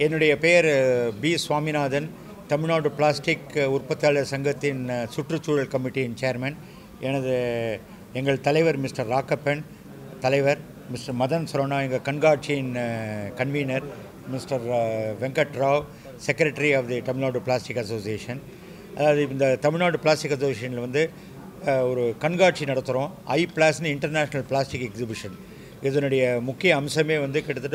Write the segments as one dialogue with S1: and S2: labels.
S1: என்னுடைய பெயர் B Swaminathan, Tamil Nadu plastic உற்பத்தியாளர் சங்கத்தின் சுற்றுச்சூழல் கமிட்டியின் சேர்மன். எங்கள் தலைவர் மிஸ்டர் ராக்கப்பன் தலைவர், மிஸ்டர் மதன் சரவணா எங்கள் கண்காட்சியின் convener, mister Venkat Rao secretary of the Tamil Nadu plastic association. அதாவது இந்த தமிழ்நாடு பிளாஸ்டிக் அசோசியேஷனில் வந்து ஒரு கண்காட்சி நடத்துகிறோம். IPLAS international plastic exhibition. இதனுடைய முக்கிய அம்சமே வந்து கிட்டத்தட்ட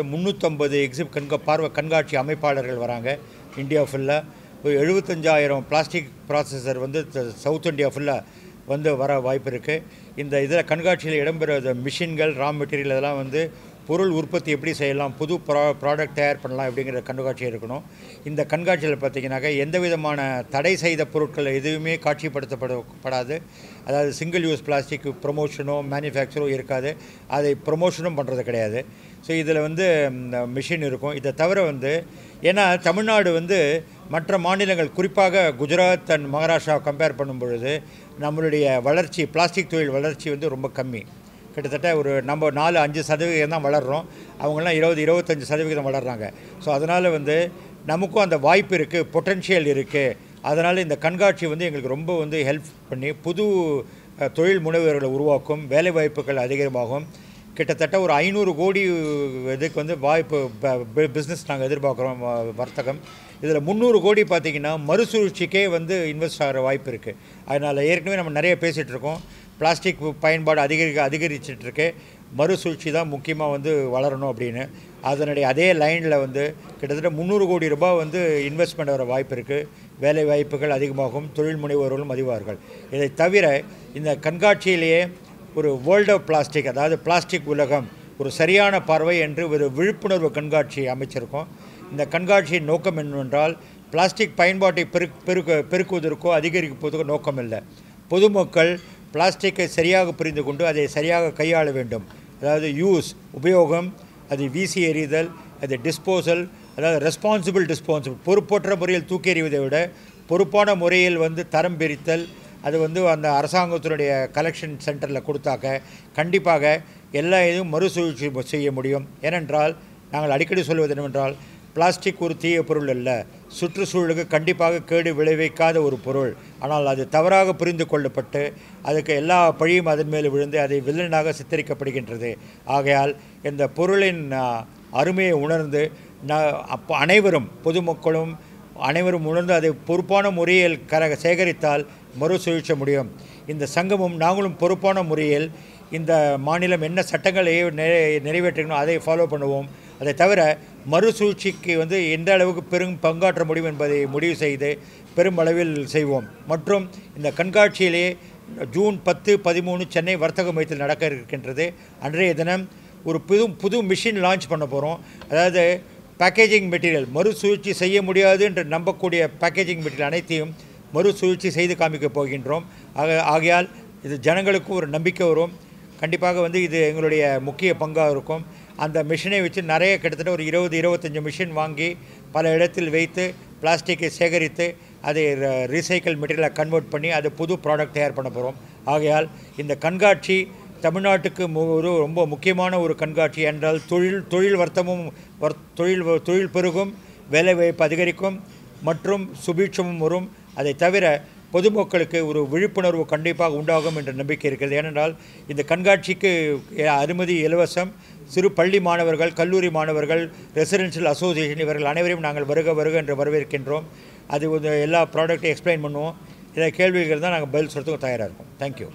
S1: 350 கண்காட்சி அமைப்பாளர்கள் வராங்க இந்தியா ஃபுல்லாக. ஒரு 75,000 பிளாஸ்டிக் ப்ராசஸர் வந்து சவுத் இந்தியா ஃபுல்லாக வந்து வர வாய்ப்பு இருக்குது. இந்த இதில் கண்காட்சியில் இடம்பெற மிஷின்கள், ரா மெட்டீரியல் இதெல்லாம் வந்து பொருள் உற்பத்தி எப்படி செய்யலாம், புது ப்ராடக்ட் தயார் பண்ணலாம் அப்படிங்கிற கண்காட்சி இருக்கணும். இந்த கண்காட்சியில் பார்த்திங்கனாக்கா எந்த விதமான தடை செய்த பொருட்கள் எதுவுமே காட்சிப்படுத்தப்படாது. அதாவது சிங்கிள் யூஸ் பிளாஸ்டிக் ப்ரொமோஷனோ மேனுஃபேக்சரோ இருக்காது, அதை ப்ரொமோஷனும் பண்ணுறது கிடையாது. ஸோ இதில் வந்து மிஷின் இருக்கும். இதை தவிர வந்து ஏன்னா தமிழ்நாடு வந்து மற்ற மாநிலங்கள் குறிப்பாக குஜராத் அண்ட் மகாராஷ்டிரா கம்பேர் பண்ணும் பொழுது நம்மளுடைய வளர்ச்சி, பிளாஸ்டிக் தொழில் வளர்ச்சி வந்து ரொம்ப கம்மி. கிட்டத்தட்ட ஒரு நம்ம 4-5% தான் வளர்கிறோம், அவங்களாம் 20-25% வளர்கிறாங்க. ஸோ அதனால் வந்து நமக்கும் அந்த வாய்ப்பு இருக்குது, பொட்டென்ஷியல் இருக்குது. அதனால் இந்த கண்காட்சி வந்து எங்களுக்கு ரொம்ப வந்து ஹெல்ப் பண்ணி புது தொழில் முனைவர்களை உருவாக்கும், வேலை வாய்ப்புகள் அதிகமாகும். கிட்டத்தட்ட ஒரு 500 கோடி இதுக்கு வந்து வாய்ப்பு பிஸ்னஸ் நாங்கள் எதிர்பார்க்குறோம், வர்த்தகம். இதில் 300 கோடி பார்த்திங்கன்னா மறுசுழற்சிக்கே வந்து இன்வெஸ்ட் ஆகிற வாய்ப்பு இருக்குது. அதனால் ஏற்கனவே நம்ம நிறைய பேசிகிட்ருக்கோம், பிளாஸ்டிக் பயன்பாடு அதிகரிச்சிட்ருக்கு, மறுசுழற்சி தான் முக்கியமாக வந்து வளரணும் அப்படின்னு. அதனுடைய அதே லைனில் வந்து கிட்டத்தட்ட 300 கோடி ரூபாய் வந்து இன்வெஸ்ட்மெண்ட் வர வாய்ப்பு இருக்குது. வேலை வாய்ப்புகள் அதிகமாகும், தொழில் முனைவோர்களும் அதிகமார்கள். இதை தவிர இந்த கண்காட்சியிலேயே ஒரு வேர்ல்ட் ஆஃப் பிளாஸ்டிக், அதாவது பிளாஸ்டிக் உலகம் ஒரு சரியான பார்வை என்று ஒரு விழிப்புணர்வு கண்காட்சி அமைச்சிருக்கோம். இந்த கண்காட்சியின் நோக்கம் என்னவென்றால் பிளாஸ்டிக் பயன்பாட்டை பெருக்குவதற்கோ அதிகரிப்பதற்கோ நோக்கம் இல்லை. பொதுமக்கள் பிளாஸ்டிக்கை சரியாக புரிந்து கொண்டு அதை சரியாக கையாள வேண்டும். அதாவது உபயோகம், அது வீசி எறிதல், அது டிஸ்போசல், அதாவது ரெஸ்பான்சிபிள் பொறுப்பற்ற முறையில் தூக்கி எறிவதை விட பொறுப்பான முறையில் வந்து தரம் பிரித்தல், அது வந்து அந்த அரசாங்கத்தினுடைய கலெக்ஷன் சென்டரில் கொடுத்தாக்க கண்டிப்பாக எல்லா இதுவும் மறுசுழற்சி செய்ய முடியும். ஏனென்றால் நாங்கள் அடிக்கடி சொல்வது என்னவென்றால் பிளாஸ்டிக் ஒரு தீய பொருள் அல்ல, சுற்றுச்சூழலுக்கு கண்டிப்பாக கேடு விளைவிக்காத ஒரு பொருள். ஆனால் அது தவறாக புரிந்து கொள்ளப்பட்டு அதுக்கு எல்லா பழியும் அதன் மேல் விழுந்து அதை வில்லனாக சித்தரிக்கப்படுகின்றது. ஆகையால் இந்த பொருளின் அருமையை உணர்ந்து அனைவரும், பொதுமக்களும் அனைவரும் உணர்ந்து அதை பொறுப்பான முறையில் சேகரித்தால் மறுசுழற்ச முடியும். இந்த சங்கமும் நாங்களும் பொறுப்பான முறையில் இந்த மாநிலம் என்ன சட்டங்களை நிறைவேற்றணும் அதை ஃபாலோ பண்ணுவோம். அதை தவிர மறுசூழ்ச்சிக்கு வந்து எந்த அளவுக்கு பங்காற்ற முடியும் என்பதை முடிவு செய்து பெருமளவில் செய்வோம். மற்றும் இந்த கண்காட்சியிலே ஜூன் 10-13 சென்னை வர்த்தக மையத்தில் நடக்க இருக்கின்றது. அன்றைய தினம் ஒரு புது மிஷின் லான்ச் பண்ண போகிறோம். அதாவது பேக்கேஜிங் மெட்டீரியல், மறுசுழற்சி செய்ய முடியாது என்று நம்பக்கூடிய பேக்கேஜிங் மெட்டீரியல் அனைத்தையும் மறுசுழற்சி செய்து காமிக்க போகின்றோம். ஆகையால் இது ஜனங்களுக்கும் ஒரு நம்பிக்கை வரும். கண்டிப்பாக வந்து இது எங்களுடைய முக்கிய பங்காக இருக்கும். அந்த மிஷினை வச்சு நிறைய கிட்டத்தட்ட ஒரு 20-25 மிஷின் வாங்கி பல இடத்தில் வைத்து பிளாஸ்டிக்கை சேகரித்து அதை ரீசைக்கிள் மெட்டீரியலாக கன்வெர்ட் பண்ணி அது புது ப்ராடக்ட் தயார் பண்ண போகிறோம். ஆகையால் இந்த கண்காட்சி தமிழ்நாட்டுக்கு ஒரு ரொம்ப முக்கியமான ஒரு கண்காட்சி என்றால் தொழில் வர்த்தமும் தொழில் பெருகும், வேலைவாய்ப்பு அதிகரிக்கும் மற்றும் சுபீட்சமும் வரும். அதை தவிர பொதுமக்களுக்கு ஒரு விழிப்புணர்வு கண்டிப்பாக உண்டாகும் என்ற நம்பிக்கை இருக்கிறது. ஏனென்றால் இந்த கண்காட்சிக்கு அனுமதி இலவசம். சிறு பள்ளி மாணவர்கள், கல்லூரி மாணவர்கள், ரெசிடென்ஷியல் அசோசியேஷன் இவர்கள் அனைவரையும் நாங்கள் வருக என்று வரவேற்கின்றோம். அது எல்லா ப்ராடக்ட்டையும் எக்ஸ்பிளைன் பண்ணுவோம். இதை கேள்விகள் தான் நாங்கள் பதில் சொல்கிறதுக்கு தயாராக இருக்கோம். தேங்க்யூ.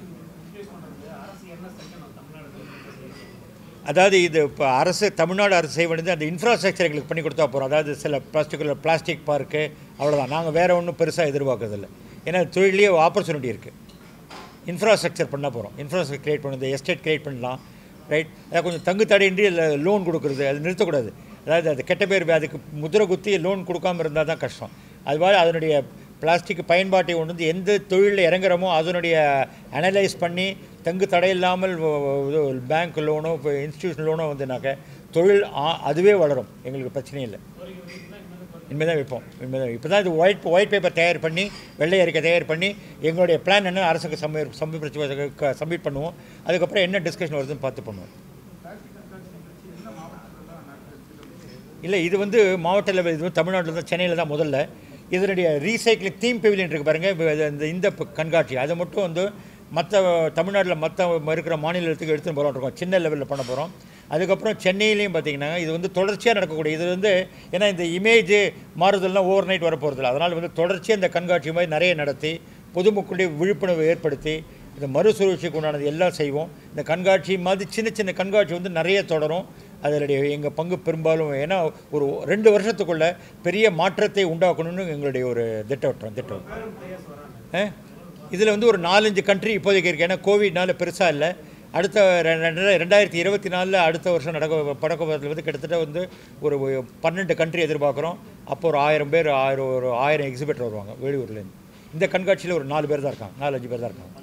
S1: அதாவது இது இப்போ தமிழ்நாடு அரசு செய்ய வேண்டியது அந்த இன்ஃப்ராஸ்ட்ரக்சர் எங்களுக்கு பண்ணி கொடுத்தா போகிறோம். அதாவது சில பிளாஸ்டிக் பார்க்கு, அவ்வளோதான். நாங்கள் வேறு ஒன்றும் பெருசாக எதிர்பார்க்கறதில்லை. ஏன்னா தொழிலே ஆப்பர்ச்சுனிட்டி இருக்குது. இன்ஃப்ராஸ்ட்ரக்சர் பண்ண போகிறோம். இன்ஃப்ராஸ்ட்ரக்சர் க்ரியேட் பண்ணுறது, எஸ்டேட் க்ரியேட் பண்ணலாம், ரைட். அதாவது கொஞ்சம் தங்கு தடையின்றி லோன் கொடுக்குறது, அது நிறுத்தக்கூடாது. அதாவது அது கெட்ட பேர், அதுக்கு முதிரை குத்தி லோன் கொடுக்காமல் இருந்தால் தான் கஷ்டம். அதுவாக அதனுடைய பிளாஸ்டிக் பயன்பாட்டை கொண்டு வந்து எந்த தொழிலில் இறங்குறமோ அதனுடைய அனலைஸ் பண்ணி தங்கு தடை இல்லாமல் பேங்க் லோனோ இப்போ இன்ஸ்டியூஷன் லோனோ வந்துனாக்க தொழில் அதுவே வளரும். எங்களுக்கு பிரச்சனை இல்லை. இனிமேல் தான் வைப்போம். இப்போ தான் இது ஒயிட் பேப்பர் தயார் பண்ணி, வெள்ளை அறிக்கை தயார் பண்ணி எங்களுடைய பிளான் என்ன அரசுக்கு சப்மிட் பண்ணுவோம். அதுக்கப்புறம் என்ன டிஸ்கஷன் வருதுன்னு பார்த்து பண்ணுவோம். இல்லை இது வந்து மாவட்ட லெவல், இது வந்து தமிழ்நாட்டில் தான், சென்னையில் தான் முதல்ல. இதனுடைய ரீசைக்கிளிங் தீம் பெவிலியன் இருக்குது பாருங்கள், இந்த கண்காட்சி அதை மட்டும் வந்து மற்ற தமிழ்நாட்டில் மற்ற இருக்கிற மாநிலத்துக்கு எடுத்துன்னு போகலான்னு இருக்கோம். சின்ன லெவலில் பண்ண போகிறோம். அதுக்கப்புறம் சென்னையிலையும் பார்த்திங்கன்னா இது வந்து தொடர்ச்சியாக நடக்கக்கூடிய, இது வந்து ஏன்னா இந்த இமேஜ் மாறுதல்லாம் ஓவர் நைட் வர போகிறதில்ல. அதனால் வந்து தொடர்ச்சியாக இந்த கண்காட்சி மாதிரி நிறைய நடத்தி பொதுமக்களுடைய விழிப்புணர்வு ஏற்படுத்தி இந்த மறுசுழற்சிக்கு உண்டானது எல்லாம் செய்வோம். இந்த கண்காட்சி மாதிரி சின்ன சின்ன கண்காட்சி வந்து நிறைய தொடரும். அதனுடைய எங்கள் பங்கு பெரும்பாலும், ஏன்னா ஒரு 2 வருஷத்துக்குள்ளே பெரிய மாற்றத்தை உண்டாக்கணும்னு எங்களுடைய ஒரு திட்டம். இதில் வந்து ஒரு 4-5 கண்ட்ரி இப்போதைக்கு இருக்குது. ஏன்னா கோவிட்னால பெருசாக இல்லை. அடுத்த 2024 அடுத்த வருஷம் படக்கத்தில் வந்து கிட்டத்தட்ட வந்து ஒரு 12 கண்ட்ரி எதிர்பார்க்குறோம். அப்போ ஒரு 1000 பேர், ஒரு 1000 எக்ஸிபிட்டர் வருவாங்க வெளியூர்லேருந்து. இந்த கண்காட்சியில் ஒரு 4 பேர் தான் இருக்காங்க, 4-5 பேர் தான் இருக்காங்க.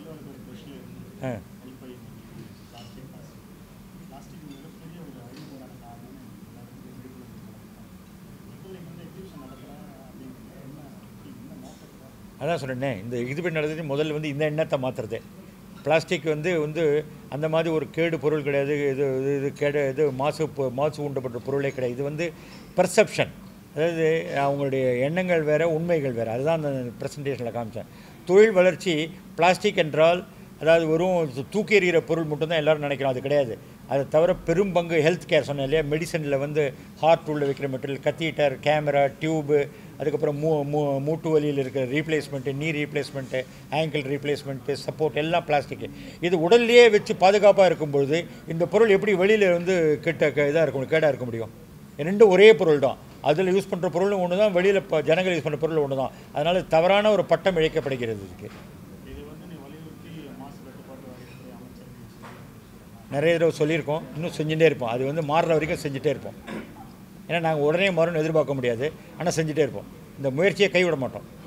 S1: அதான் சொன்னேன்னே, இந்த எக்ஸிபிட் நடந்தது முதல்ல வந்து இந்த எண்ணத்தை மாற்றுறது. பிளாஸ்டிக் வந்து அந்த மாதிரி ஒரு கேடு பொருள் கிடையாது. இது மாசு உண்டப்பட்ட பொருளே கிடையாது. இது வந்து பெர்செப்ஷன், அதாவது அவங்களுடைய எண்ணங்கள் வேறு, உண்மைகள் வேறு. அதுதான் அந்த ப்ரெசன்டேஷனில் காமிச்சேன். தொழில் வளர்ச்சி, பிளாஸ்டிக் என்றால் அதாவது வெறும் தூக்கி எறிகிற பொருள் மட்டும்தான் எல்லோரும் நினைக்கிறோம். அது கிடையாது. அதை தவிர பெரும் பங்கு ஹெல்த் கேர் சொன்னேன் இல்லையா, மெடிசனில் வந்து ஹார்ட் உள்ள வைக்கிற மெட்டீரியல், கத்தீட்டர், கேமரா, டியூபு, அதுக்கப்புறம் மூட்டு வலியில் இருக்கிற replacement, knee replacement, ankle replacement, support எல்லாம் பிளாஸ்டிக்கு. இது உடல்லையே வச்சு பாதுகாப்பாக இருக்கும்பொழுது இந்த பொருள் எப்படி வெளியில் வந்து கேடாக இருக்க முடியும்? ரெண்டும் ஒரே பொருள் தான். அதில் யூஸ் பண்ணுற பொருளும் ஒன்று தான், வெளியில் ஜனங்கள் யூஸ் பண்ணுற பொருள் ஒன்று தான். அதனால் தவறான ஒரு பட்டம் இழைக்கப்படுகிறது. இதுக்கு நிறைய தடவை சொல்லியிருக்கோம், இன்னும் செஞ்சுட்டே இருப்போம். அது வந்து மாறுற வரைக்கும் செஞ்சுட்டே இருப்போம். ஏன்னா நாங்கள் உடனே மாறும்னு எதிர்பார்க்க முடியாது, ஆனால் செஞ்சுட்டே இருப்போம். இந்த முயற்சியை கைவிட மாட்டோம்.